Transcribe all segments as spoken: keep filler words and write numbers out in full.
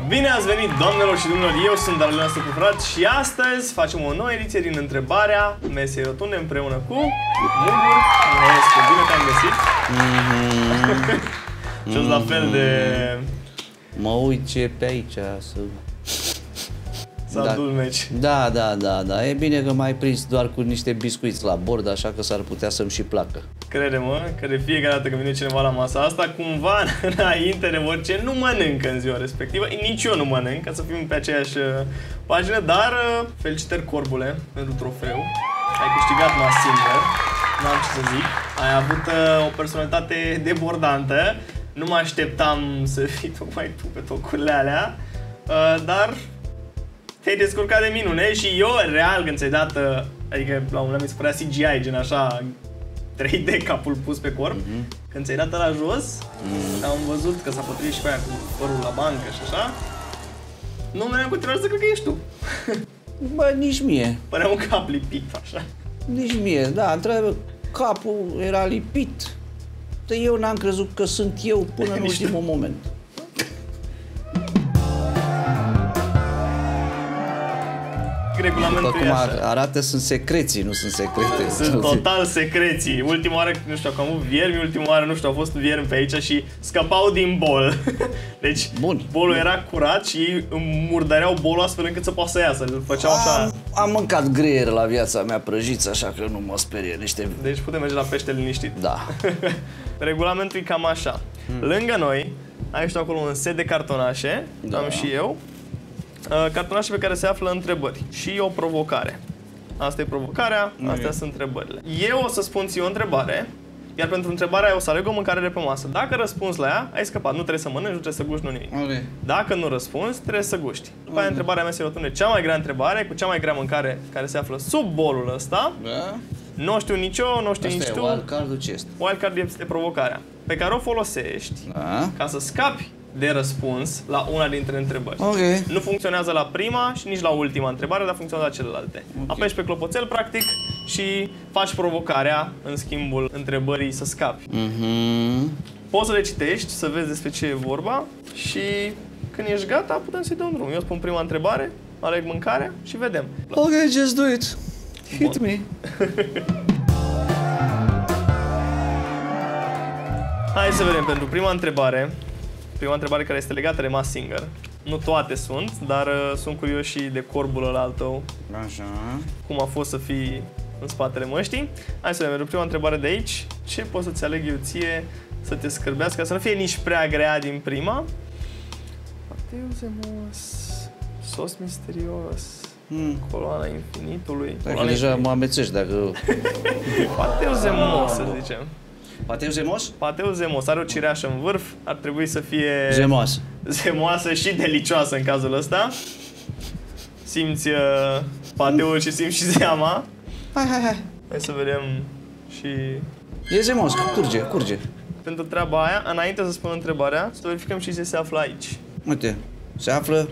Bine ați venit, doamnelor și domnilor, eu sunt Darlena Stăcufrat și astăzi facem o nouă ediție din întrebarea mesei rotunde împreună cu Mugur Nescu. Bine te-am găsit! Mm-hmm. Și-o la fel de... Mă uit ce pe aici să... Să adulmeci. Da, da, da, da. E bine că m-ai prins doar cu niște biscuiți la bord, așa că s-ar putea să-mi și placă. Crede-mă că de fiecare dată când vine cineva la masa asta, cumva înainte ne vor ce nu mănâncă în ziua respectivă. Nici eu nu mănânc, ca să fim pe aceeași pagină, dar felicitări, Corbule, pentru trofeu. Ai câștigat Mass Singer, n-am ce să zic. Ai avut uh, o personalitate debordantă. Nu mă așteptam să fii tocmai tu pe tocurile alea, uh, dar te-ai descurcat de minune și eu, real, când ți-ai dat, uh, adică la un moment mi se părea C G I, gen așa, trei D capul pus pe corp, mm-hmm. Când ți-ai dat la jos, mm-hmm. Am văzut că s-a potrivit și pe aia cu părul la bancă și așa. Nu mi-am continuat să cred că ești tu. Bă, nici mie. Părea un cap lipit, așa. Nici mie, da, într-adevăr, capul era lipit. Eu n-am crezut că sunt eu până în ultimul moment. Regulamentul după cum arată, sunt secreții, nu sunt secrete. Sunt total secreții. Ultima oară, nu știu, că am avut viermi, ultima oară, nu știu, au fost viermi pe aici și scăpau din bol. Deci, bun, bolul bun. era curat și ei murdăreau bolul astfel încât să poată să iasă. Îl făceau așa... Am, am mâncat greier la viața mea prăjiți, așa că nu mă sperie niște... Deci putem merge la pește liniștit. Da. Regulamentul e cam așa. Hmm. Lângă noi, ai și acolo un set de cartonașe, da. Am și eu. Cartonașe pe care se află întrebări și o provocare. Asta e provocarea, okay. Astea sunt întrebările. Eu o să spun ție o întrebare, iar pentru întrebarea aia o să aleg o mâncare de pe masă. Dacă răspunzi la ea, ai scăpat. Nu trebuie să mănânci, nu trebuie să guști, nu nimic. Okay. Dacă nu răspunzi, trebuie să guști. După okay. aia întrebarea mea se rotunde cea mai grea întrebare, cu cea mai grea mâncare care se află sub bolul ăsta. Da. Nu știu nici eu, nu știu asta nici e tu. wildcard-ul ce este? Wildcard este provocarea, pe care o folosești da. Ca să scapi de răspuns la una dintre întrebări. Okay. Nu funcționează la prima și nici la ultima întrebare, dar funcționează la celelalte. Okay. Apeși pe clopoțel, practic, și faci provocarea în schimbul întrebării să scapi. Mm-hmm. Poți să le citești, să vezi despre ce e vorba și când ești gata, putem să-i dăm drum. Eu spun prima întrebare, aleg mâncarea și vedem. Ok, just do it. Hit Bun. me. Hai să vedem pentru prima întrebare. Prima întrebare care este legată de Mass Singer. Nu toate sunt, dar uh, sunt curios și de corbul ăla tău. Așa. Cum a fost să fii în spatele măștii. Hai să vedem, prima întrebare de aici. Ce pot să-ți aleg eu ție să te scârbească, să nu fie nici prea grea din prima? Pateu zemos, sos misterios, hmm. coloana infinitului. Dacă deja mă amețești dacă... Pateu zemos, să zicem. Pateu zemos? Pateu zemos. Are o cireașă în vârf. Ar trebui să fie... Zemoasă. Zemoasă și delicioasă în cazul ăsta. Simți uh, pateul și simți și zeama. Hai, hai, hai. Hai să vedem și... E zemos, curge, curge. Pentru treaba aia, înainte să spun întrebarea, să verificăm și ce se află aici. Uite, se află...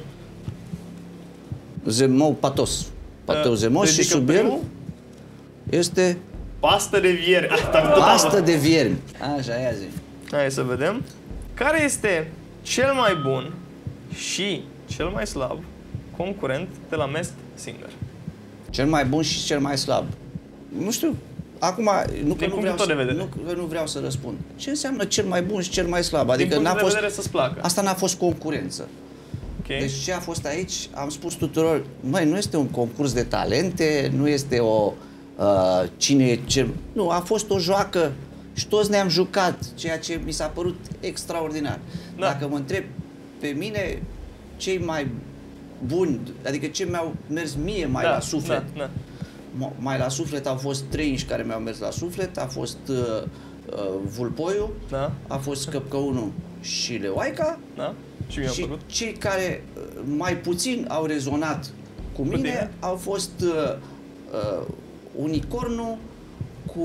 Zemou patos. Pateu uh, zemos și sub el este... Pastă de viermi. Pastă de viermi. Așa, ia zi. Hai să vedem. Care este cel mai bun și cel mai slab concurent de la Mass Singer? Cel mai bun și cel mai slab? Nu știu. Acum, nu că, nu vreau, să, nu că nu vreau să răspund. Ce înseamnă cel mai bun și cel mai slab? Adică n-a fost... să-ți placă. Asta n-a fost concurență. Okay. Deci ce a fost aici, am spus tuturor, măi, nu este un concurs de talente, nu este o... Uh, cine e cel... Nu, a fost o joacă și toți ne-am jucat, ceea ce mi s-a părut extraordinar. Da. Dacă mă întreb pe mine, cei mai buni, adică ce mi-au mers mie mai da, la suflet, da, da. mai la suflet au fost trei inși care mi-au mers la suflet, a fost uh, uh, Vulpoiul, da. A fost Căpcăunul și Leoaica, da. Și, și cei care mai puțin au rezonat cu mine, mine? au fost uh, uh, Unicornul cu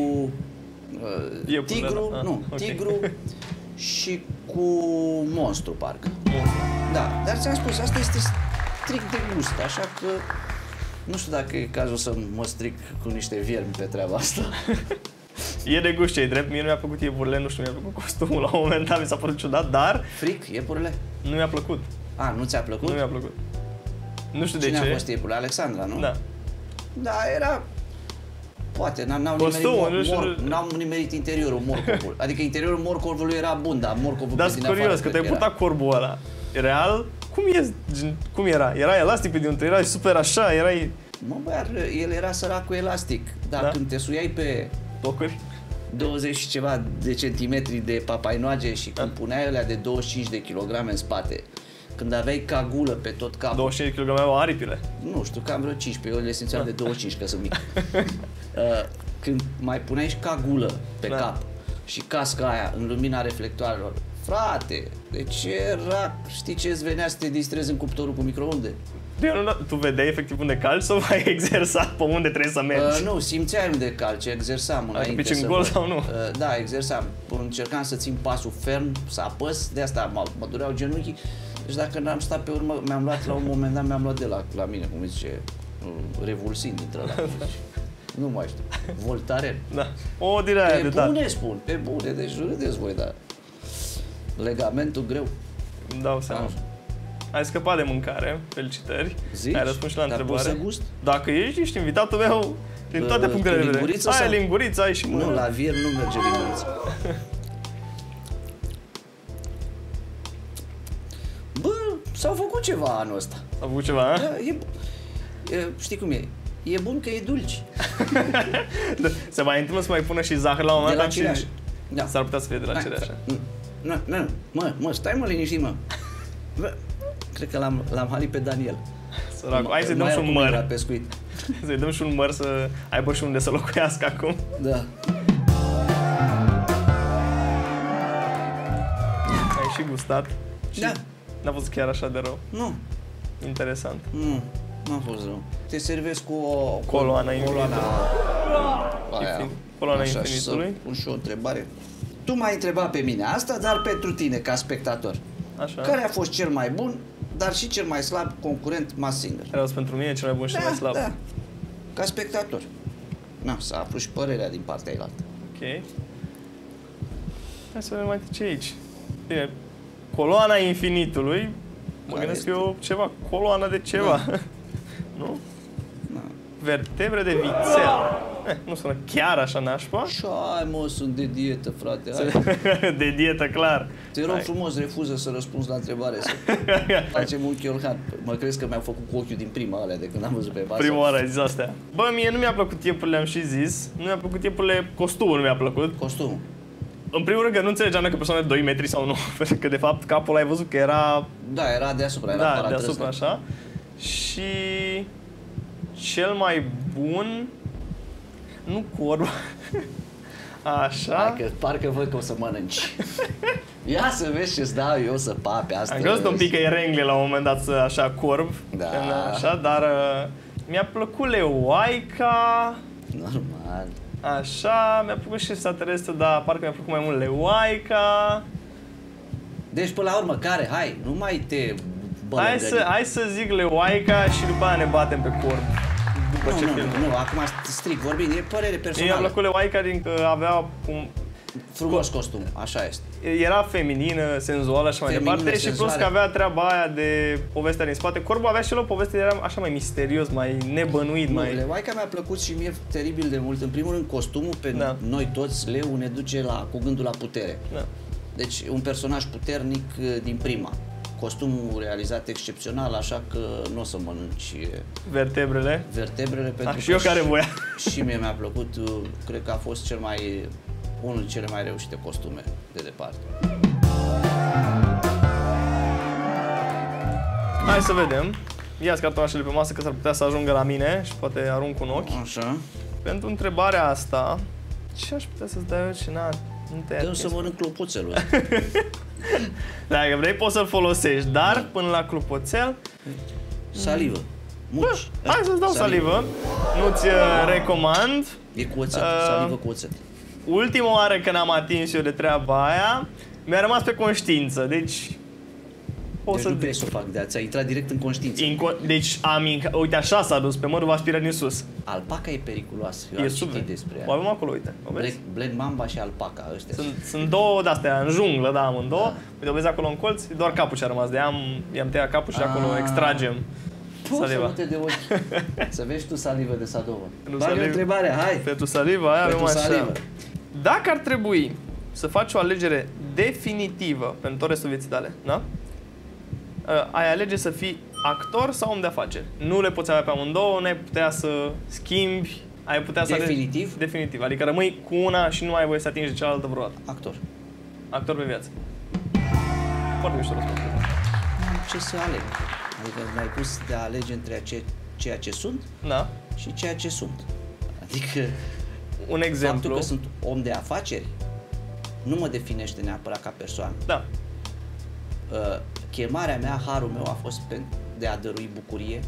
uh, tigru, ah, nu, okay. tigru și cu monstru, parcă. Monstru. Da, dar ți-am spus, asta este strict de gust, așa că nu știu dacă e cazul să mă stric cu niște viermi pe treaba asta. E de gust, ce-i drept, mie nu mi-a plăcut iepurile, nu știu, mi-a plăcut costumul la un moment dat, mi s-a părut ciudat, dar... Fric, iepurile? Nu mi-a plăcut. A, nu ți-a plăcut? Nu mi-a plăcut. Nu știu Cine de ce. a fost tipul? Alexandra, nu? Da. Da, era... Poate, n-au nimerit, Costumul, mor, nu știu- mor, n-au nimerit interiorul morcovului. Adică interiorul morcovului era bun, dar morcovul Dar pe sunt din afară curios, că cred te-ai era. purtat corbul ăla. Real? Cum, e, gen, cum era? Era elastic pe dinăuntru, era super așa, erai Mă, băiar, el era săracul elastic, dar Da? când te suiai pe tocuri? douăzeci și ceva de centimetri de papainoage și când puneai alea de douăzeci și cinci de kilograme în spate, când aveai cagulă pe tot capul, douăzeci și cinci de kilograme au aripile. nu știu, cam vreo cincisprezece, eu le simțeam de douăzeci și cinci, că sunt mic. uh, când mai puneai și cagulă pe Da. cap și casca aia în lumina reflectoarelor, frate, deci era, știi ce îți venea să te distrezi în cuptorul cu microunde? Eu nu, tu vedeai efectiv unde calci sau ai exersat pe unde trebuie să mergi? Uh, nu, simțeai unde calci, exersam înainte pici în să gol văd. sau nu? Uh, da, exersam. Încercam să țin pasul ferm, să apăs, de asta mă, mă dureau genunchii. Deci dacă n-am stat pe urmă, mi-am luat la un moment dat, mi-am luat de la, la mine, cum zice, uh, revulsin dintre ăla. Nu mai știu, Voltaren. Da. O din aia Pe de dat. bune spun, pe bune, deci râdeți voi, dar legamentul greu. Îmi dau seama. Așa. Ai scăpat de mâncare, felicitări. Zici? Ai răspuns și la Dar întrebare. poți să gust? Dacă ești, ești invitatul meu din toate Uh, punctele de cu vedere. linguriță Ai sau- linguriță, ai și mână. Nu, la vier nu merge linguriță. Bă, s-au făcut ceva anul ăsta. A făcut ceva, a? Da, e, e, știi cum e? E bun că e dulci. Se mai întâmplă să mai pună și zahăr la un De moment la dat și... cireaș. Da. S-ar putea să fie de la Hai, cireașă. Nu, nu, nu, mă, mă, stai mă liniștit, mă. Bă, cred că l-am, l-am halit pe Daniel. Săracul. Hai să-i dăm Mai și un acum la măr. pescuit. Să-i dăm și un măr să aibă și unde să locuiască acum. Da. Ai și gustat. Și Da. n-a fost chiar așa de rău. Nu, Interesant. nu, n-a fost rău. Te servesc cu o... Coloana coloana aia. Infin- coloana Așa, infinitului. Și să pun și o întrebare. Tu m-ai întrebat pe mine asta, dar pentru tine, ca spectator. Așa. Care a fost cel mai bun, dar și cel mai slab concurent Masked Singer? Care a fost pentru mine cel mai bun și cel mai slab. Da, ca spectator. Na, să aflu și părerea din partea ailaltă. Ok. Hai să vedem mai ce e aici. Bine, coloana infinitului. Mă Care gândesc este? eu ceva, coloana de ceva. Nu? Na. Vertebre de vițel. Eh, nu sună chiar așa nașpa. Și ai, mă, sunt de dietă, frate. Hai. De dietă, clar. Te rog Hai. frumos, refuză să răspunzi la întrebare. Să facem un chiolhan. Mă crezi că mi-au făcut cu ochiul din prima alea de când am văzut pe masă? Prima oară ai zis astea. Bă, mie nu mi-a plăcut iepurile, am și zis. Nu mi-a plăcut iepurile, costumul nu mi-a plăcut. Costumul. În primul rând că nu înțelegeam dacă persoana de doi metri sau nu. Pentru că, de fapt, capul ai văzut că era... Da, era deasupra, era Da, paratrăsnă. deasupra așa. Și... Cel mai bun... Nu corb. Așa. Hai că parcă văd că o să mănânci. Ia să vezi ce-ți dau eu să pape asta. Am crezut un pic că e rengle la un moment dat să așa corb. Da. Așa, dar uh, mi-a plăcut leoaica. Normal. Așa, mi-a plăcut și extraterestru, dar parcă mi-a plăcut mai mult leoaica. Deci, până la urmă, care? Hai, nu mai te bălăgări. Hai să, hai să zic leoaica și după aia ne batem pe corb. După Nu, ce nu, film. nu, nu, acum strict vorbind, e părere Mi-a personală. plăcut leoaica din că avea un... Frumos costum, așa este. Era feminină, senzuală și mai Feminină, departe și plus senzuală. că avea treaba aia de povestea din spate. Corbul avea și el o poveste, era așa mai misterios, mai nebănuit, Nu, mai... Leoaica mi-a plăcut și mie teribil de mult. În primul rând, costumul pe Da. noi toți, leu, ne duce la, cu gândul la putere. Da. Deci, un personaj puternic uh, din prima. Costumul realizat excepțional, așa că nu o să mănânci uh, Vertebrele. vertebrele. Pentru Ah, și că eu care voia. Și mie mi-a plăcut, uh, cred că a fost cel mai, unul dintre cele mai reușite costume de departe. Hai să vedem. Ia-ți cartonașele pe masă că s-ar putea să ajungă la mine și poate arunc un ochi. Așa. Pentru întrebarea asta, ce aș putea să-ți dau eu ce n-a... Nu te-ai Dă-mi să atins? mănânc clopoțelul. Dacă vrei poți să-l folosești, dar până la clopoțel, Salivă. Muci. hai să-ți dau salivă. Nu-ți uh, recomand. E cu oțet, Uh, salivă cu oțet. Ultima oară când am atins eu de treaba aia, mi-a rămas pe conștiință, deci poți deci să... nu vrei să o fac, de ți-a intrat direct în conștiință. Inco- deci am inca... Uite, așa s-a dus, pe mărul va spira din sus. Alpaca e periculoasă, eu E am sub. citit despre ea. O avem acolo, uite. O vezi? Black, Black Mamba și alpaca, ăștia. Sunt, sunt două de-astea, în junglă, da, amândouă. Da. Uite, o vezi acolo în colț, e doar capul ce a rămas de ea, am, i-am tăiat capul și acolo Ah. extragem Poți să saliva. nu te de ochi. Să vezi tu salivă de Sadova. Nu Bagă salivă. întrebarea, hai! Pentru saliva aia Pentru avem așa. salivă. Dacă ar trebui să faci o alegere definitivă pentru tot restul vieții tale, da? Uh, ai alege să fii actor sau om de afaceri. Nu le poți avea pe amândouă, nu ai putea să schimbi, ai putea să Definitiv? alegi... Definitiv. Adică rămâi cu una și nu ai voie să atingi de cealaltă vreodată. Actor. Actor pe viață. Foarte mișto răspuns. Am ce să aleg. Adică m-ai pus de a alege între ce, ceea ce sunt Da. și ceea ce sunt. Adică Un faptul exemplu. că sunt om de afaceri nu mă definește neapărat ca persoană. Da. Uh, chemarea mea, harul meu a fost pe, de a dărui bucurie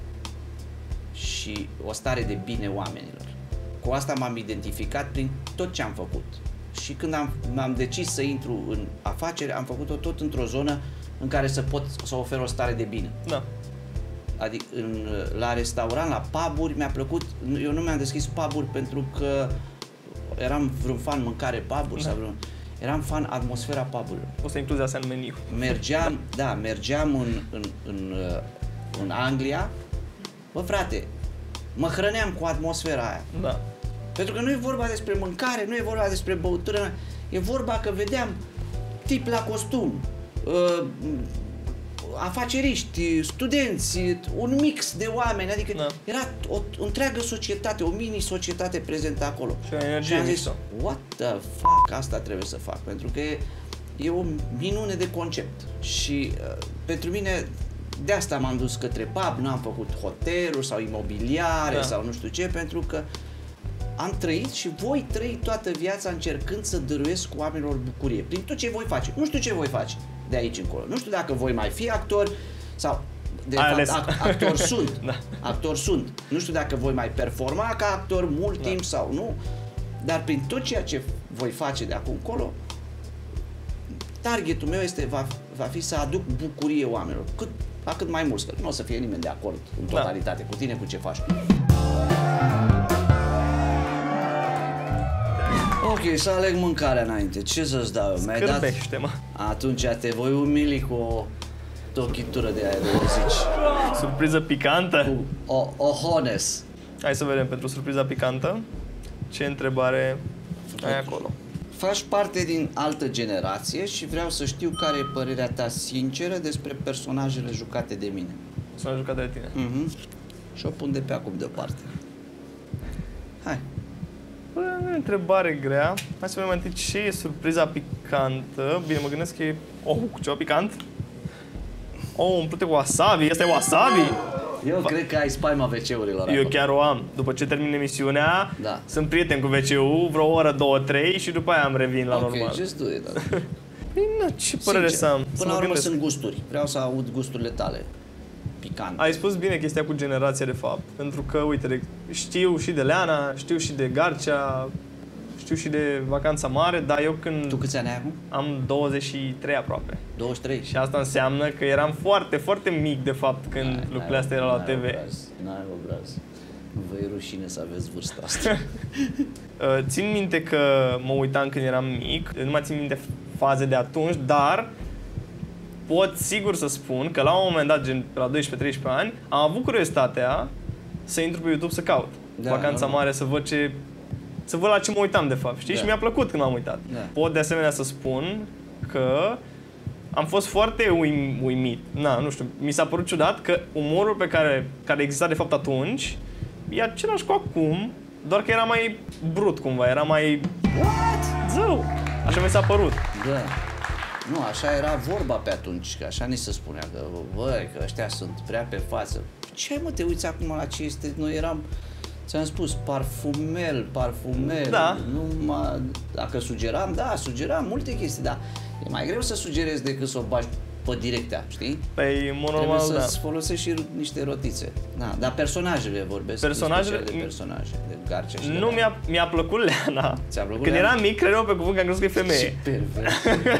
și o stare de bine oamenilor. Cu asta m-am identificat prin tot ce am făcut. Și când am, m-am decis să intru în afaceri, am făcut-o tot într-o zonă în care să pot să ofer o stare de bine. Da. Adică în, la restaurant, la pub-uri, mi-a plăcut, eu nu mi-am deschis pub-uri pentru că eram vreun fan mâncare pub-uri Da. sau vreun, eram fan atmosfera pub-urilor. O să incluzi asta în meniu. Mergeam, da, mergeam în, în, în, uh, în Anglia, bă frate, mă hrăneam cu atmosfera aia. Da. Pentru că nu e vorba despre mâncare, nu e vorba despre băutură, e vorba că vedeam tip la costum, uh, afaceriști, studenți, un mix de oameni, adică Da. era o, o întreagă societate, o mini-societate prezentă acolo. Și o energie Și am zis, mișto. what the fuck, asta trebuie să fac, pentru că e, e o minune de concept. Și uh, pentru mine, de asta m-am dus către pub, nu am făcut hoteluri sau imobiliare Da. sau nu știu ce, pentru că am trăit și voi trăi toată viața încercând să dăruiesc oamenilor bucurie. Prin tot ce voi face. Nu știu ce voi face de aici încolo. Nu știu dacă voi mai fi actori sau... De Ai fapt, ales. act- actori sunt. Da. Actori sunt. Nu știu dacă voi mai performa ca actor mult Da. timp sau nu, dar prin tot ceea ce voi face de acum încolo, targetul meu este, va, va fi să aduc bucurie oamenilor. Cât, la cât mai mulți, că nu o să fie nimeni de acord în Da. totalitate cu tine, cu ce faci. Ok, să aleg mâncarea înainte. Ce să-ți dau eu? Mi-ai dat... Scârbește, mă. Atunci te voi umili cu o tochitură de aia de zici. Surpriză picantă? Cu o, o hones. Hai să vedem pentru surpriza picantă. Ce întrebare ai acolo? Faci parte din altă generație și vreau să știu care e părerea ta sinceră despre personajele jucate de mine. Să ne jucat de tine. Mhm. Și o pun de pe acum deoparte. Hai. Bă, nu e o întrebare grea. Hai să vedem mai întâi ce e surpriza picantă. Bine, mă gândesc că e ou cu ceva picant. Ou umplute cu wasabi. Asta e wasabi? Eu Va- cred că ai spaima ve ce-urilor Eu acolo. chiar o am. După ce termin emisiunea, Da. sunt prieten cu ve ce-ul, vreo oră, două, trei și după aia am revin la Ok, normal. just do it. da. Păi, na, ce părere Sincer, să am? Să Până mă la urmă gândesc. sunt gusturi. Vreau să aud gusturile tale. Picant. Ai spus bine chestia cu generația, de fapt. Pentru că, uite, de- știu și de Leana, știu și de Garcea, știu și de Vacanța Mare, dar eu când Tu câți ani ai acum? am douăzeci și trei aproape. douăzeci și trei. Și asta înseamnă că eram foarte, foarte mic, de fapt, când N-ai- lucrurile n-ai- astea erau la n-ai T V. obraz, N-ai obraz. Vă e rușine să aveți vârsta asta. Uh, Țin minte că mă uitam când eram mic, nu mai țin minte faze de atunci, dar pot sigur să spun că la un moment dat, gen pe la doisprezece treisprezece ani, am avut curiozitatea să intru pe YouTube să caut Da, Vacanța normal. Mare, să văd ce... să văd la ce mă uitam, de fapt, știi? Da. Și mi-a plăcut când m-am uitat. Da. Pot de asemenea să spun că am fost foarte uim, uimit. Na, nu știu, mi s-a părut ciudat că umorul pe care, care exista de fapt atunci e același cu acum, doar că era mai brut cumva, era mai... What? Zău! Așa mi s-a părut. Da. Nu, așa era vorba pe atunci, că așa ni se spunea, că băi, că ăștia sunt prea pe față. Ce mă, te uiți acum la ce este? Noi eram, ți-am spus, parfumel, parfumel. Da. Nu mă, dacă sugeram, da, sugeram multe chestii, dar e mai greu să sugerezi decât să o bagi pe directea, știi? Păi, în mod Trebuie normal, da. să-ți folosești și niște rotițe. Da, dar personajele vorbesc. Personajele- de personaje, de Garcea și de Nu Leana. mi-a, mi-a plăcut Leana. Ți-a plăcut Când Leana? eram mic, credeam pe cuvânt că am crezut că e femeie. Ce pervers.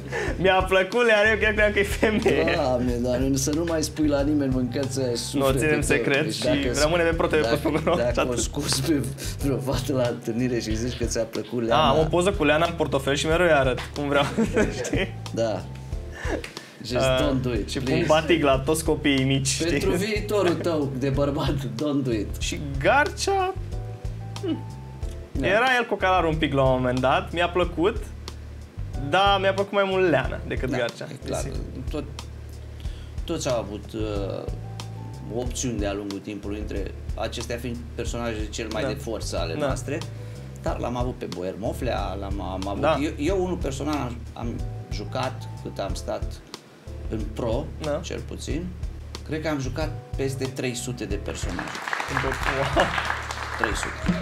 Mi-a plăcut, Leana, eu chiar credeam că e femeie. Doamne, dar să nu mai spui la nimeni, mâncați sufletul. Nu, ținem secret deci și rămâne pe proteve pe făcut. Dacă o scos pe vreo fată la întâlnire și zici că ți-a plăcut Leana... A, am o poză cu Leana în portofel și mereu îi arăt cum vreau, știi? Da. Just uh, don't do it, și please. pun batic la toți copiii mici, pentru știi? viitorul tău de bărbat, don't do it. Și Garcea... Hm. Da. Era el cocalarul un pic la un moment dat, mi-a plăcut, dar mi-a plăcut mai mult Leana decât da, Garcea. Clar. Tot, toți au avut uh, opțiuni de-a lungul timpului, între acestea fiind personajele cel mai da. de forță ale da. noastre, dar l-am avut pe Boier Moflea, l-am am avut... Da. Eu, eu unul personal am, am jucat cât am stat în pro, da. cel puțin, cred că am jucat peste trei sute de personaje. Wow. trei sute.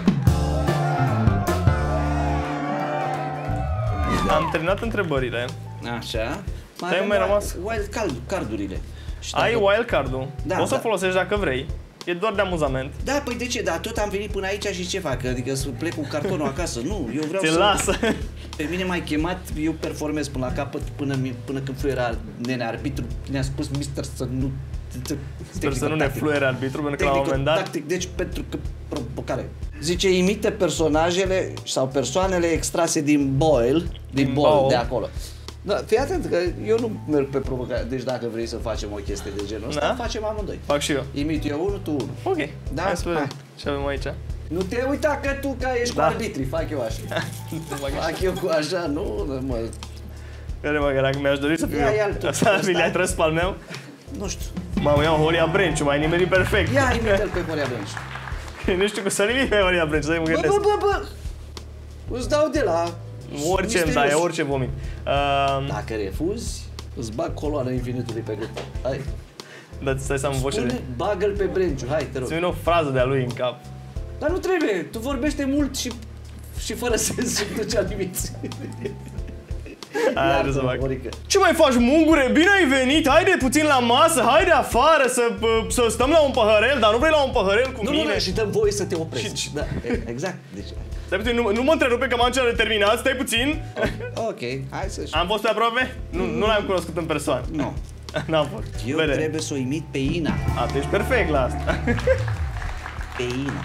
Am terminat întrebările. Așa. Mai mai rămas wild card-urile. Ai wild card-ul. Da, Poți da. să folosești dacă vrei. E doar de amuzament. Da, păi de ce? Da, tot am venit până aici și ce fac? Adică să plec cu cartonul acasă? Nu, eu vreau Te să... lasă. Pe mine m-ai chemat, eu performez până la capăt, până, până când fluiera nene arbitru, ne-a spus mister să nu... Sper să nu ne fluiere arbitru, pentru că la un moment dat... Tactic, deci pentru că provocare. Zice, imite personajele sau persoanele extrase din Boyle, din, din Boyle, de acolo. Da, fii atent că eu nu merg pe provocare, deci dacă vrei să facem o chestie de genul ăsta, da? facem amândoi. Fac și eu. Imit eu unul, tu unul. Ok, da? hai să vedem ce avem aici. Nu te uita că tu ca ești da. cu arbitrii, fac eu așa. Fac eu cu așa, nu mă... Care mă, că dacă mi-aș dori să fiu eu. Asta mi le-ai trăs pe al meu? Nu știu. Mamă, iau Horia Brenciu, m-ai nimerit perfect. Ia imite-l pe Horia Brenciu. Nu știu cum să nimic pe Horia Brenciu, să-i mă gândesc. Bă, bă, bă, bă! Îți dau de la... Orice îmi dai, orice vomit. Uh... Dacă refuzi, îți bag coloana infinitului pe gât. Hai. Da, stai să am voce de... Bagă-l pe Brenciu, hai, te rog. Ți-mi vine o frază de-a lui în cap. Dar nu trebuie, tu vorbește mult și, și fără sens și duce limiți. Hai să fac. Ce mai faci, mungure? Bine ai venit, haide puțin la masă, haide afară să, să stăm la un păhărel, dar nu vrei la un păhărel cu nu, mine? Nu, nu, și dăm voie să te oprești. Și... Da, exact. Deci... Stai puțin, nu, nu mă întrerupe că m-am cel terminat, stai puțin. Ok, hai să... Am fost pe aproape? Nu, mm. nu l-am cunoscut în persoană. Nu. N-am fost. Eu Bine. trebuie să o imit pe Ina. A, tu ești perfect la asta. Pe Ina.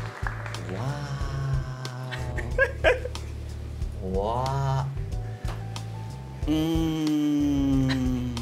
Wow. Wow. Mm.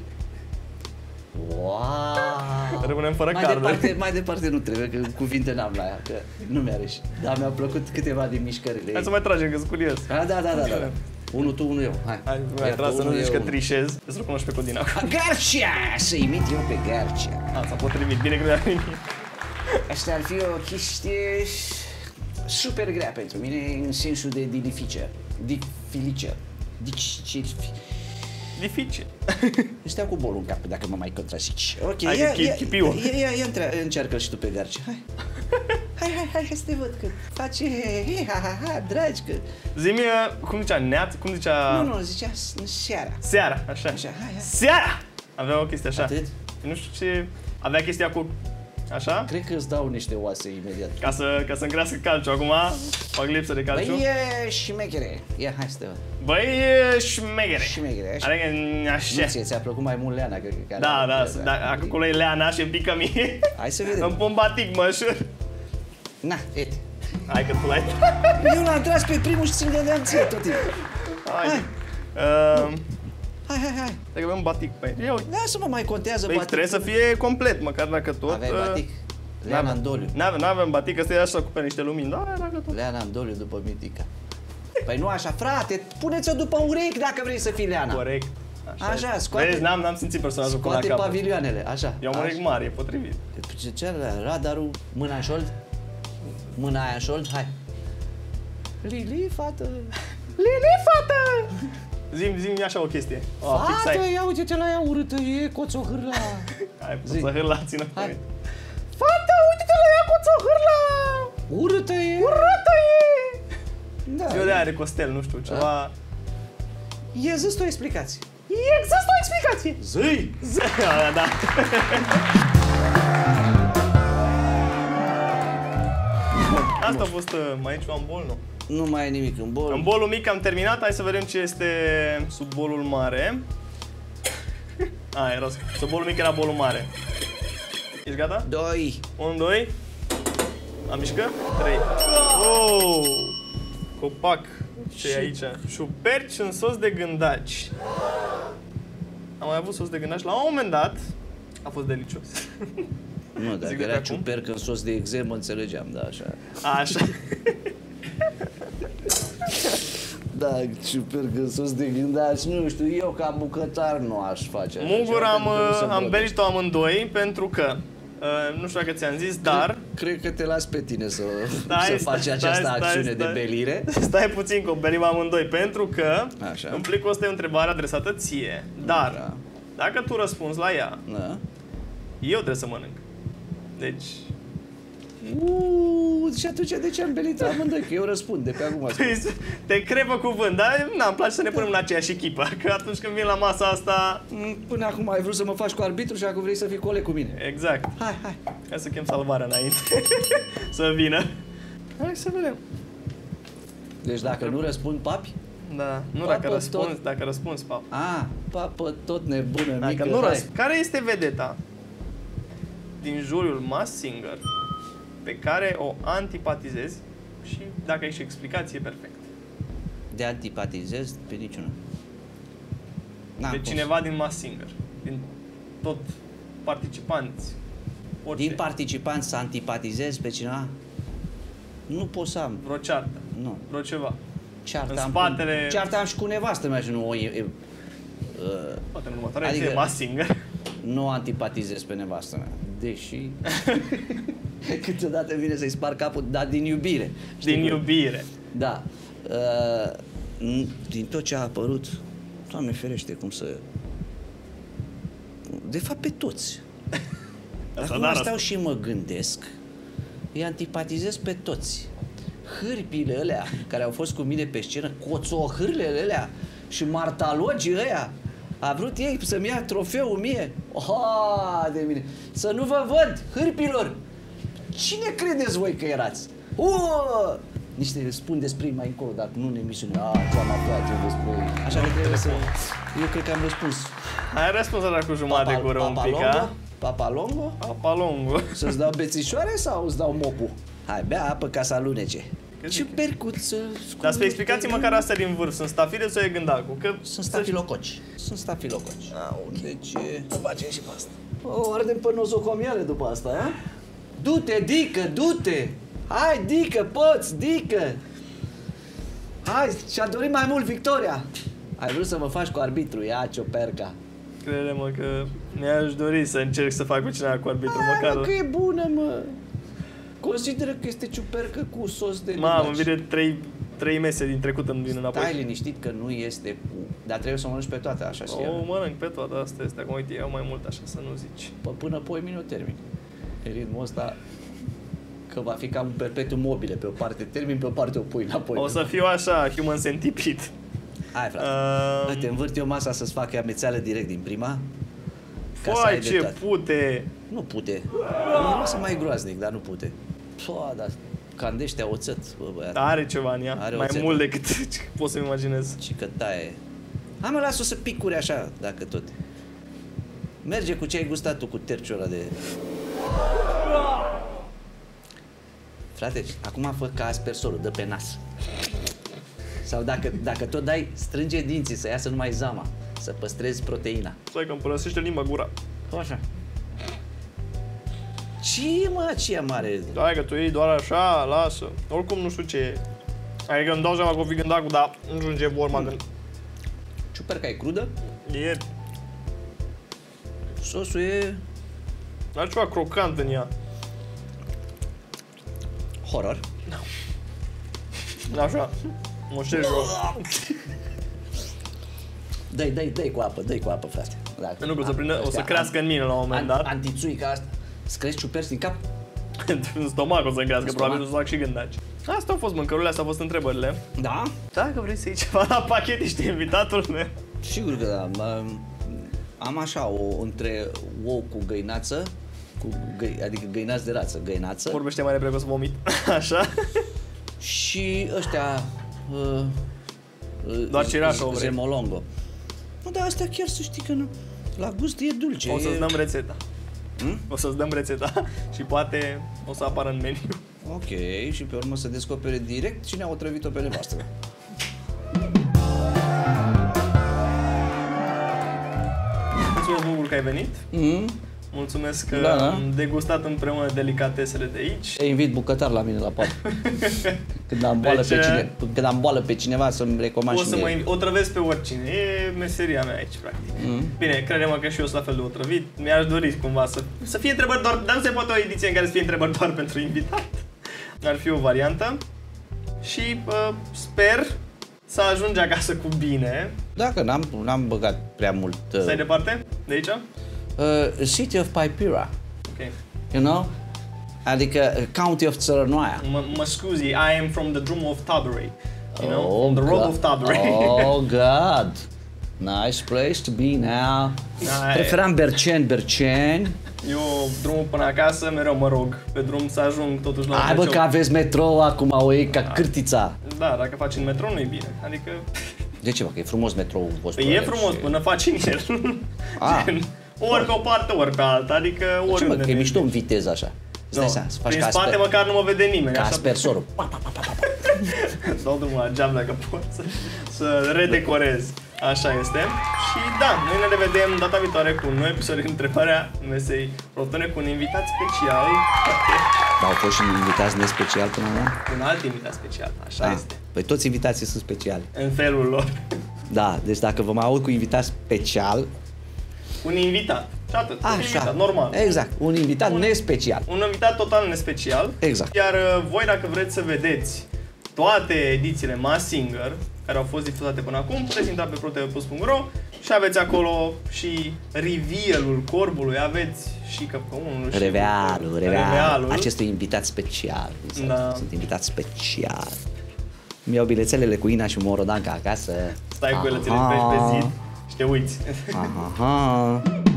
Wow. Rămânem fără mai card. Departe, mai departe nu trebuie, că cuvinte n-am la ea, că nu mi-a reșit. Dar mi-a plăcut câteva din mișcările. Hai să mai tragem, că sunt curios. A, da, da, da, da. Unul tu, unul eu. Hai. Hai, mai tras să nu zici că trișez. Să-l cunoști pe Codina. Garcia! Să imit eu pe Garcia. A, s-a potrivit. Bine că nu-i nimic. Asta ar fi o chestie super grea pentru mine, în sensul de dificil. Dificil. Dificil. Dificil. Stau cu bolul în cap dacă mă mai contrazici. Ok, hai, ia, ia, chipiu. ia, ia, ia, ia încearcă și tu pe Garcia. Hai. Hai, hai, hai, hai să te văd că face he, ha, ha, ha, dragi că... Zi-mi, cum zicea, neat? Cum zicea... Nu, nu, zicea seara. Seara, așa. Așa, hai, hai. Seara! Avea o chestie așa. Atât? Nu știu ce... Avea chestia cu... Așa? Cred că îți dau niște oase imediat. Ca să, ca să-mi crească calciu. Acum fac lipsă de calciu. Băi, e șmechere. Ia, hai să te văd. Băi, e șmechere. Șmechere, așa. Adică, așa. Nu ție, ți-a plăcut mai mult Leana, cred că... Da, da, da, acolo e Leana și îmi pică mie. Hai să vedem. Îmi pun batic, mă, șur. Na, uite. Hai că tu l-ai... Eu l-am tras pe primul și ți-l dădeam ție tot timpul. Hai. Hai. Uh... Hai, hai, hai. Dacă avem batic pe aici. Ia uite. Da, să mă mai contează păi batic. Trebuie să fie complet, măcar dacă tot... Aveai batic? Leana Andoliu. N-avem batic, ăsta e așa cu pe niște lumini. Da, dacă tot. Leana Andoliu după Mitica. Păi nu așa, frate, puneți-o după urechi dacă vrei să fii Leana. Corect. Așa, așa scoate... Vezi, n-am, n-am simțit personajul până la capăt. Scoate pavilioanele, așa. Eu am urechi mari, e potrivit. Ce ce radarul, mâna în șold? Mâna aia în șold, hai. Lili, fată. Lili, fată! Zi-mi, zi-mi așa o chestie. O, fată, ia uite-te la ea urâtă, e coțohârla. Hai, coțohârla, țină pe mine. Fată, uite-te la ea coțohârla! Urâtă e! Urâtă e! Da, eu de are Costel, nu știu, ceva... Da. E, zi-ți tu o explicație. Există o explicație! Zi! Zi! Da, da. Asta a fost, mai aici am bol, nu? Nu mai e nimic în bol. În bolul mic am terminat, hai să vedem ce este sub bolul mare. A, era sub bolul mic era bolul mare. Ești gata? Doi. unu, doi. Am mișcă? trei. Oh! Copac. Ce e aici? Șuperci în sos de gândaci. Am mai avut sos de gândaci la un moment dat. A fost delicios. Nu, dacă Zic era ciupercă în sos de exemă, înțelegeam, da, așa. Așa. Da, ciupercă în sos de gândaci, nu știu, eu ca bucătar nu aș face așa. Mugur am, am belit-o amândoi pentru că Uh, nu știu dacă ți-am zis, dar... Cred că te las pe tine să, stai, să faci stai, această stai, acțiune stai, de belire. Stai puțin că o belim amândoi, pentru că Așa. în plicul ăsta e o întrebare adresată ție. Dar, da. dacă tu răspunzi la ea, da. eu trebuie să mănânc. Deci... Uuu, și atunci de ce am belit amândoi? Că eu răspund de pe acum. Te crevă cuvânt, dar n-am place să ne punem la aceeași echipă. Că atunci când vin la masa asta... Până acum ai vrut să mă faci cu arbitru și acum vrei să fii coleg cu mine. Exact. Hai, hai. Hai să chem salvarea înainte. Să vină. Hai să vedem. Deci dacă nu răspund, papi? Da, nu Papă dacă răspunzi, tot... dacă răspunzi, pap. A, papă tot nebună, Dacă mică, nu hai. răspunzi. Care este vedeta din juriul Masked Singer pe care o antipatizezi și dacă ai și explicație, perfect. De antipatizez pe niciunul. N-am De cum cineva din Masked Singer, din tot participanți, orice. Din participanți să antipatizez pe cineva? Nu pot să am. Vreo ceartă, Nu. vreo ceva. Ceartă În am spatele- Cu, ceartă am și cu nevastă mea și nu o... E, e, uh, Poate în următoarea Adică- adică... e Masked Singer. nu antipatizez pe nevastă mea. Deși... câteodată vine să-i spar capul, dar din iubire. Știi Din cum? iubire. Da. Uh, n- din tot ce a apărut, Doamne ferește, cum să... De fapt, pe toți. Asta Acum n-ar stau răspuns. și mă gândesc, îi antipatizez pe toți. Hârpile alea care au fost cu mine pe scenă, coțohârlele alea și martalogii ăia, a vrut ei să-mi ia trofeul mie. Oh, de mine. Să nu vă văd, hârpilor! Cine credeți voi că erați? Uh! Niște spun despre ei mai încolo, dar nu în emisiune. Ah, ce am aflat eu despre ei. Așa că trebuie să... Eu cred că am răspuns. Ai răspuns ăla cu jumătate de gură un pic, a? Papalongo? Papalongo. Să-ți dau bețișoare sau îți dau mopul? Hai, bea apă ca să alunece. Cât Ce zic? percuță. Dar spre explicații măcar asta din vârf. Sunt stafide sau e gândacul? Că Sunt stafilococi. Sunt stafilococi. Ah, ok. Deci... O facem și pe asta. O, ardem pe nozocomiale după asta, a? Du-te, Dică, du-te! Hai, Dică, poți, Dică! Hai, și-a dorit mai mult victoria! Ai vrut să mă faci cu arbitru, ia cioperca. Crede-mă că mi-aș dori să încerc să fac cu cineva cu arbitru, Hai, măcar... mă, că e bună, mă! Consideră că este ciupercă cu sos de Mamă, gândaci. îmi vine trei, trei mese din trecut îmi vin înapoi. Stai liniștit că nu este cu... Dar trebuie să o mănânci pe toate, așa și O mănânc pe toată, asta este. Acum uite, iau mai mult așa, să nu zici. Pă, până poimine o termin. În ritmul ăsta că va fi cam un perpetuum mobile. Pe o parte termin, pe o parte o pui înapoi. O să fiu așa, human centipede. Hai, frate. Um, Uite, învârt eu masa să-ți fac amețeală direct din prima. Ca să ai Foai, de ce toate. pute! Nu pute. Nu lasă mai groaznic, dar nu pute. Pua, dar candește oțet, bă, băiat. Are ceva în ea, Are mai oțet. mult decât pot să-mi imaginez. Și că taie. Hai, mă, las-o să picure așa, dacă tot. Merge cu ce ai gustat tu, cu terciul ăla de... Frate, acum fă ca aspersorul, dă pe nas. Sau dacă, dacă tot dai, strânge dinții să iasă numai zama, să păstrezi proteina. Stai că îmi părăsește limba gura. Așa. Ce, mă, ce e mare? Stai că tu iei doar așa, lasă. Oricum nu știu ce e. Adică îmi dau seama că o fi gândacul, dar nu știu în ce forma gând. Ciuperca e crudă? E, Sosul e are ceva crocant în ea. horror. Așa. Moșești eu. Dă-i, dă-i, dă-i cu apă, dă-i cu apă, frate. Dacă, Nu, că o să, prindă, o să ăstea, crească în mine la un moment dat. Antițuica asta. Îți crezi ciuperci din cap? În stomac o să crească, În probabil o stomac. să fac și gândaci. Astea au fost mâncărurile, astea au fost întrebările. Da? Dacă vrei să iei ceva la pachet, ești invitatul meu. Sigur că da. Mă, am așa, o, între ou cu găinață, cu găi, adică găinați de rață, găinață. Vorbește mai repede că o să vomit. Așa. și ăștia... Uh, Doar cireașa o vrei. Zemolongo. Nu, dar astea chiar să știi că nu, la gust e dulce. O să-ți e... dăm rețeta. Hmm? O să-ți dăm rețeta și poate o să apară în meniu. Ok, și pe urmă să descopere direct cine a otrăvit-o pe nevastă. Mulțumesc mult că ai venit. Mm-hmm. Mulțumesc că da, da. am degustat împreună delicatesele de aici. Te invit bucătar la mine la pat. Când am boală, Deci, pe, cine, când am boală pe cineva să-mi recomand O și să mie. mă invi- otrăvesc pe oricine. E meseria mea aici, practic. Mm. Bine, crede-mă că și eu sunt la fel de otrăvit. Mi-aș dori cumva să, să fie întrebări doar, dar nu se poate o ediție în care să fie întrebări doar pentru invitat. Ar fi o variantă. Și uh, sper să ajungi acasă cu bine. Dacă n-am, n-am băgat prea mult... Uh, Stai departe? De aici? uh, City of Paipura, Ok. you know? Adică uh, County of Țărănoaia. Mă, mă scuzi, I am from the drum of Taberei. You know? Oh, From the road God. of Taberei. Oh, God. Nice place to be now. Da, Preferam Berceni, Berceni. Eu, drumul până acasă, mereu mă rog pe drum să ajung totuși la Hai bă Băcău. că aveți metrou acum, o iei ca cârtița. Da, dacă faci în metro nu e bine. Adică De ce, bă, că e frumos metrou vostru? e ăla frumos și- până faci în el. Ah. Gen, ori pe o parte, ori pe alta. Adică Ce, mă, oriunde. că e ne- mișto în viteză așa. Îți dai seama, să faci Prin ca, spate sper, măcar nu mă vede nimeni. ca Așa aspersorul. dau drumul la geam dacă pot să, să redecorez. Așa este. Și da, noi ne revedem data viitoare cu un nou episod de Întrebarea Mesei Rotone cu un invitat special. Dar au fost și invitați nespecial până acum? Un alt invitat special. Așa Da. este. Păi toți invitații sunt speciali. În felul lor. Da, deci dacă vă mai aud cu invitat special, Un invitat. Și atât. Un așa, invitat, normal. Exact, un invitat Un- nespecial. Un invitat total nespecial. Exact. Iar uh, voi, dacă vreți să vedeți toate edițiile Mass Singer care au fost difuzate până acum, puteți intra pe pro t v plus punct r o și aveți acolo și reveal-ul corbului, aveți și căpcăunul și Revealul, revealul, revealul. acestui invitat special. Sunt, Da. sunt invitat special. Mi iau bilețelele cu Ina și Morodanca acasă. Stai cu ele, ți le Aha. treci pe zid și te uiți. Aha.